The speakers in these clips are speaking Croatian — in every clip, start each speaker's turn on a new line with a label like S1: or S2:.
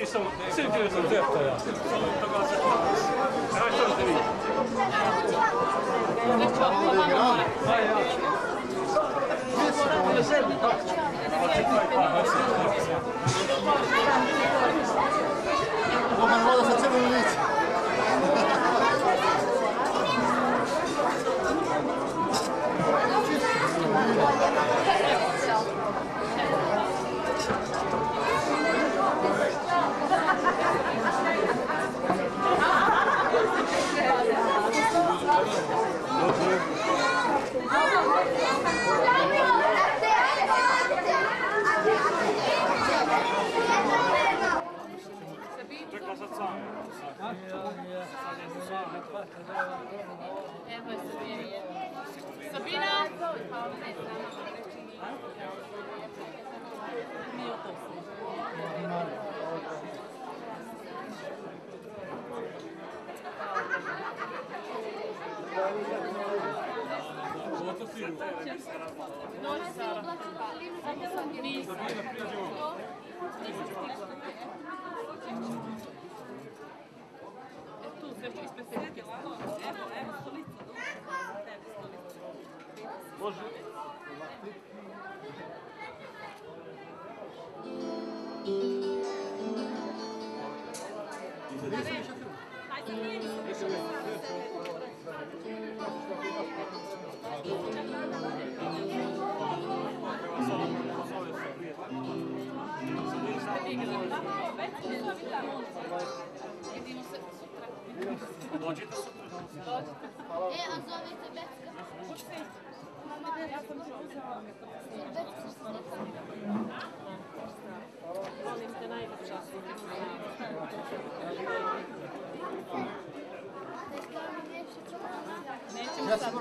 S1: ti sam, svi ti sam zepta ja. Aj što te vidi.
S2: Roman voda sa crvenom lice.
S1: Čekla sad sam.
S3: Evo je Sabina. Sabina! Dođi Sara. Nisam. Tu sve što ispred sredke. Evo, stolica.
S1: Može.
S3: Vidimo se sutra.
S1: Dođite sutra.
S3: Dođite. A zovete Becka? Ja sam se uzela. Volim te najljepša. Nećemo sad.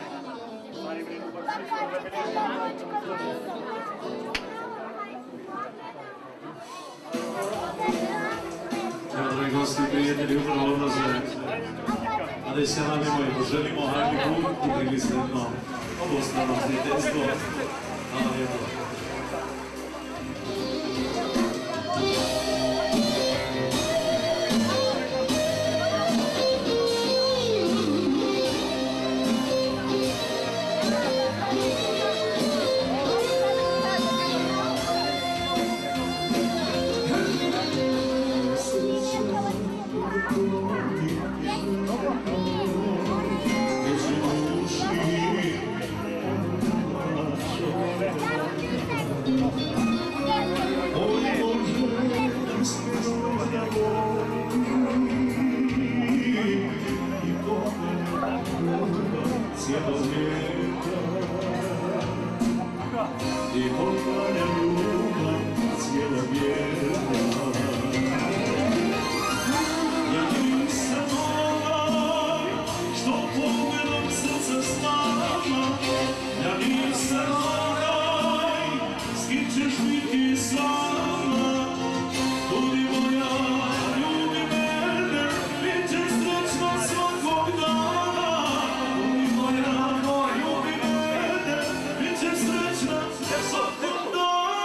S4: Evo, dragi gosti i prijatelji, upravo odlaze. A da se nadimo i poželimo hajde put ili sretno obostrano prijateljstvo. Hvala lijepo. I poklanja ljubav cijelo vijeka. Ja nisam onaj što pogledom srca snama. Ja nisam onaj s kim ćeš biti sama. Budi moja, ljubi mene, bit će srećna svakog dana. Budi moja, ljubi mene, bit će srećna svakog dana.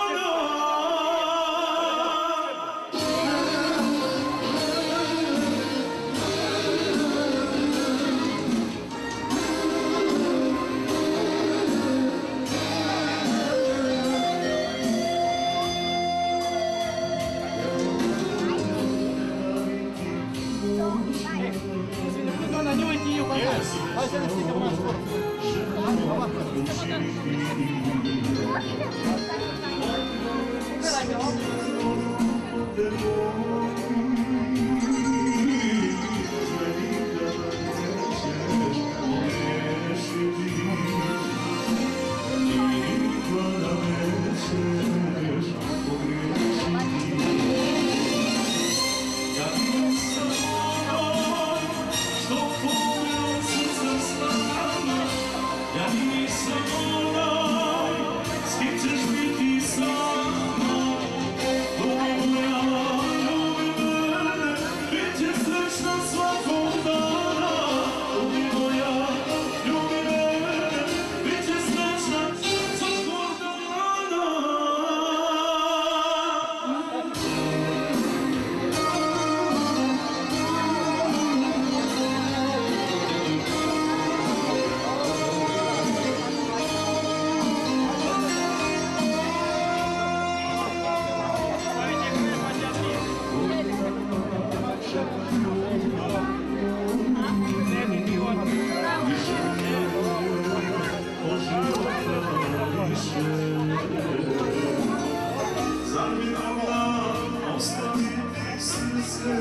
S4: Zar mi mogla ostaviti srce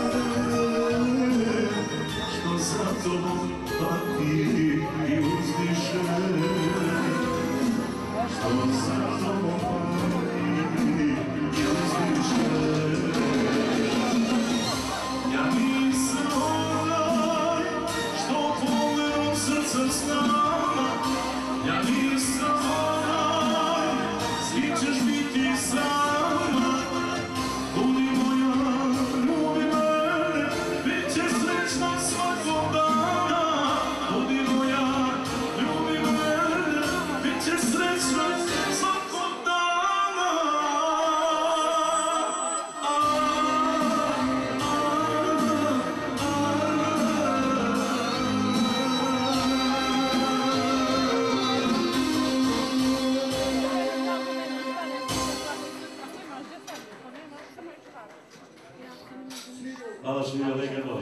S4: što za tobom pati i uzdiše, što za tobom pati i uzdiše. Ja nisam onaj što pomerom srca snama, ja nisam onaj, svi ćeš biti sama. Budi moja, ljubi mene, bit ćeš srećna svakog dana. Budi moja, ljubi mene, bit ćeš srećna svakog dana. Hvala Šmija, legendo.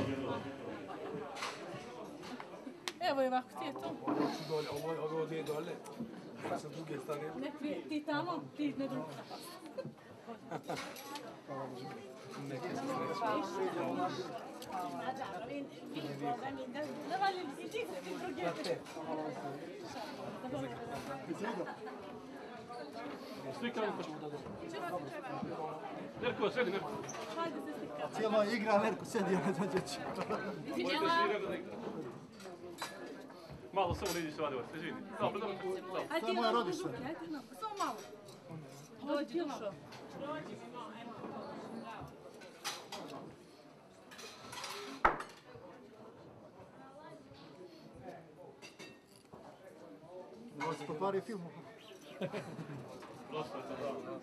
S2: Evo je ovako, ti je to.
S5: Dolje, ovo je dolje. Ja sam druge strane.
S2: Ne, ti tamo, ti ne drugo.
S5: Neke se sreće.
S2: Давай, иди, ти другие.
S1: Slika mi Nerko, sedi, Nerko.
S2: Hajde se slika.
S6: Cijela igra, Nerko sedi, ja ne dođeći.
S1: Malo samo ne iđi se vadi, izvini. Dobro, dobro.
S2: Ajde ti
S6: moja
S2: malo
S6: rodišta.
S2: duže, ajde samo malo. Dođi, dušo.
S6: Ovo se pokvari film.
S1: Dosta je to, da.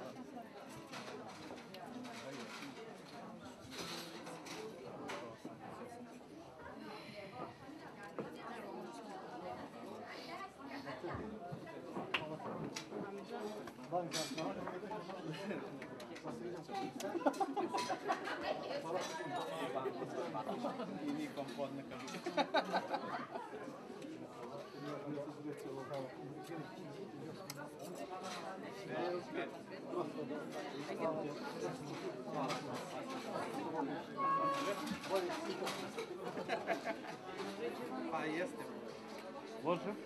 S5: Pa jeste.
S1: Može?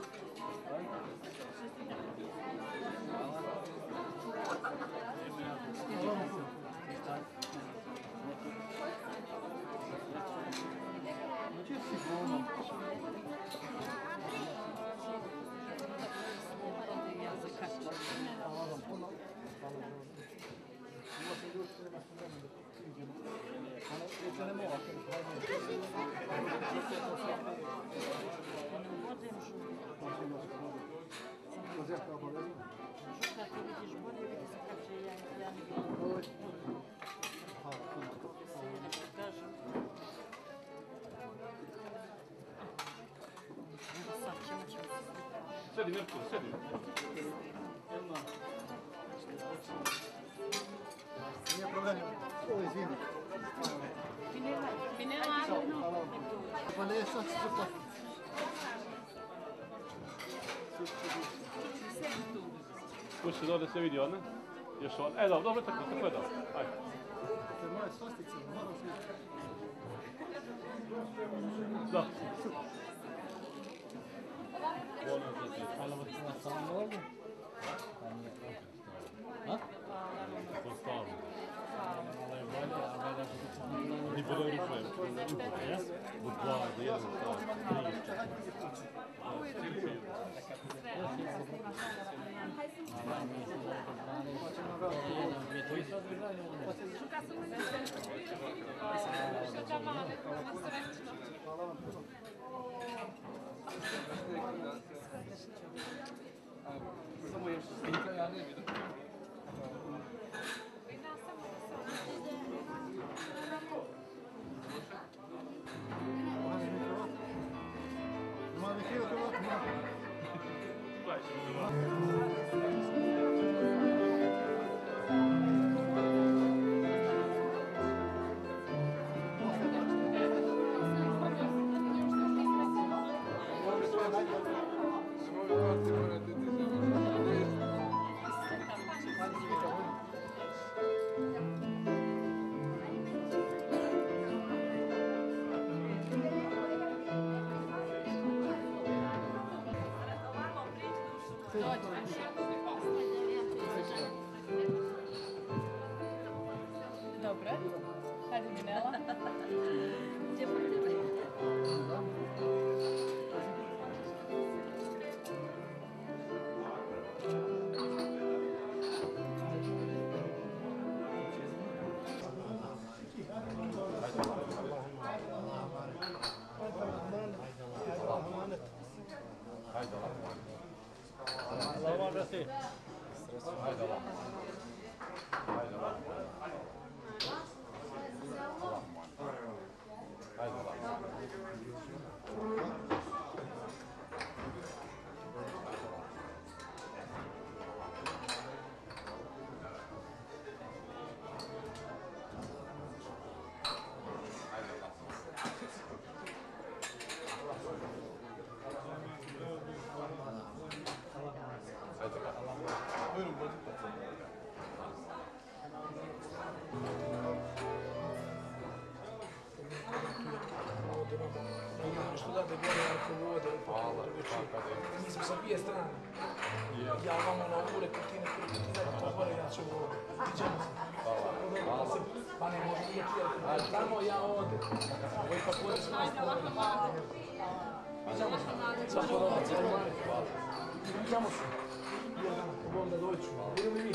S1: Sedi, Nerko, sedi.
S6: Nije problem. O, izvini. Pa ne, sad ću se tako.
S1: Pusti dole se vidi ona. Još on. Dobro, tako je dobro. Ajde.
S6: To je moja svastica, moram se vidjeti.
S1: Da.
S7: Ni po dobru svojem. Od 2 do 1, 3.
S5: Samo još slika, ja ne vidim.
S6: Ima mi krivo Hrvat, ima.
S2: Dobro. Hajde Minela.
S5: Što date gore ako vode, mi smo sa dvije strane. Ja vamo na ure, kutine, to gore, ja ću ovdje. Vidimo se. Pa ne može nije prijatelj. Tamo ja ovdje. Ovo ipak ovdje smo ispolili. Vidimo se. Svako dobro, cijelo manje. Vidimo se. Ako bom da doću. Vidimo i mi.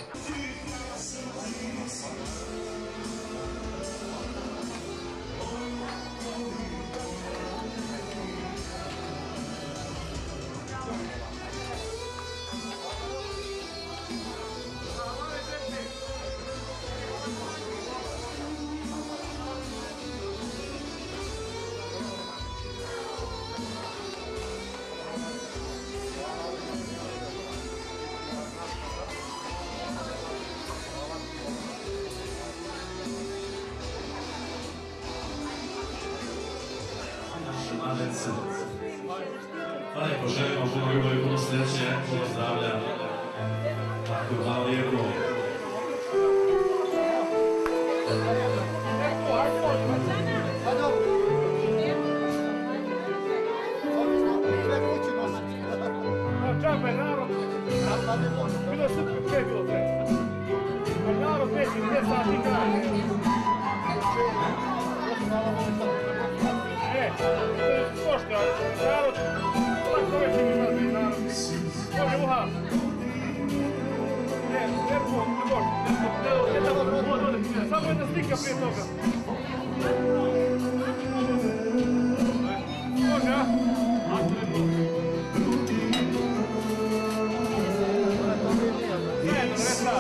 S4: Hvala, poželimo puno ljubavi, puno sreće, puno zdravlja. Tako, hvala lijepo.
S1: Čabe, narod, bilo je super, sve je bilo sve. A narod neće, 2 sati kraje. Košta, narod, tako već im izlazi, narod. Može uha. Ne, nervo, može. Samo jedna slika prije toga. Može, a? Zajedno, resta.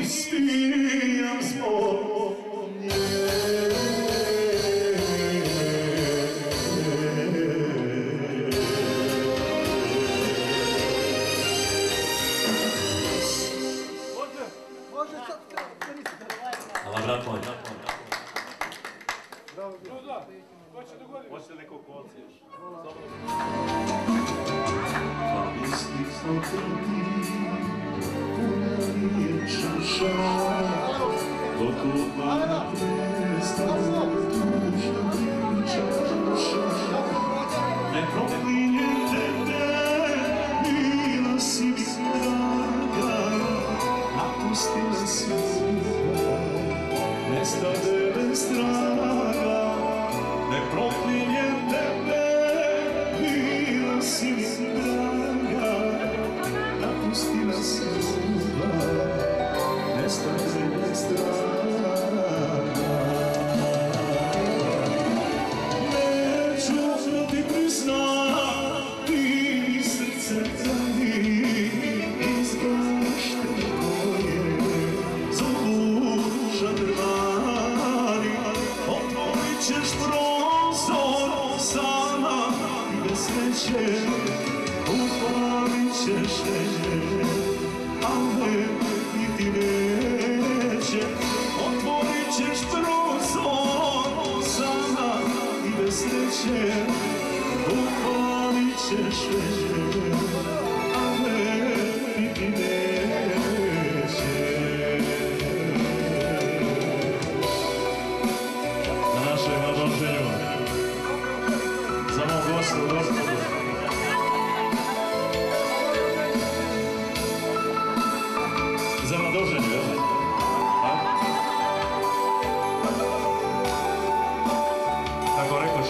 S4: ispijam zbog nje.
S6: Može sad koristiti.
S4: Hvala, brat moj.
S1: Hoće neko kolce još.
S4: Misli sam tebi, puna mi je čaša, dok obara prestane tužna priča čaša. Ne proklinjem tebe, mila si mi draga, napustila si ljubav, nestade bez traga. Ne proklinjem tebe, mila si mi draga, napustila si ljubav, nestade bez traga. Neću ti priznati, srce tani, izbašte moje, zabuža drvari, otvorit ćeš prozor sama i bez sreće upalit ćeš neće, a ne niti neće. Otvorit ćeš prozor sama i bez sreće upalit ćeš neće, a ne niti neće. Na našem nadoženju za mog gosta, gospodu. Za nadoženju, jel? Tako rekoš.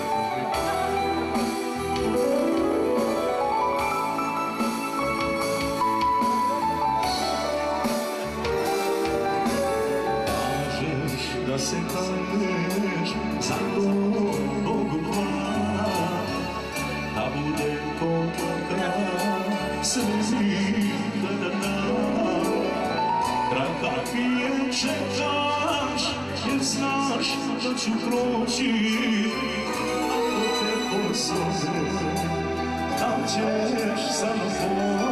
S4: Kažeš da se kaješ za to Bogu hvala, da bude potoka slezi da. Draga mi je čekaš, jer znaš da ću proći, ako te pozove, da ćeš samo